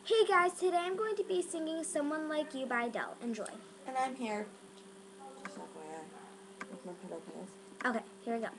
Hey guys, today I'm going to be singing Someone Like You by Adele. Enjoy. And I'm here. Just FYI. With my pillow pillows. Okay, here we go.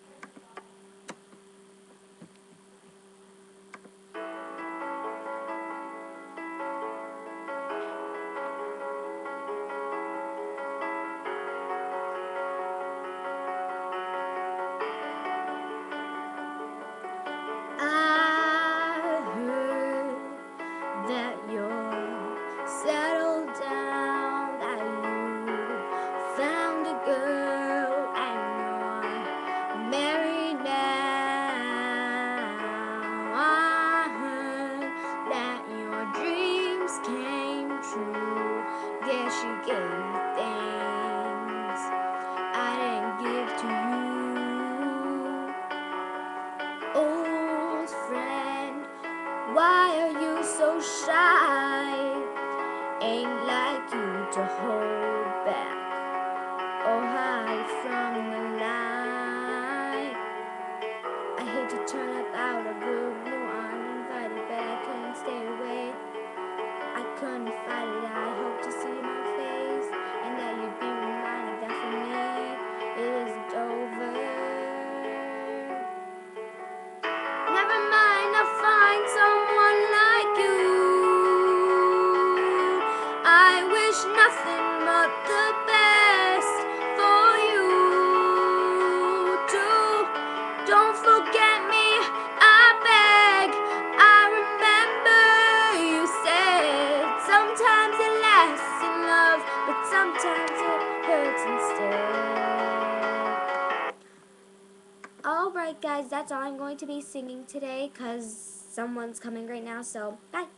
I heard that you're settled down, that you found a girl and you're married now. I heard that your dreams came true. Guess you gave me things I didn't give to you. Old friend, why are you so shy? Ain't like you to hold back or hide from the light. I hate to turn up out of the blue uninvited, but I couldn't stay away. I couldn't fight it. I hope to see my face and that you'd be reminded that for me it isn't over. Never mind, I'll find someone like you. I wish nothing but the best for you too. Don't forget me, I beg. I remember you said sometimes it lasts in love, but sometimes it hurts instead. Alright guys, that's all I'm going to be singing today because someone's coming right now, so bye.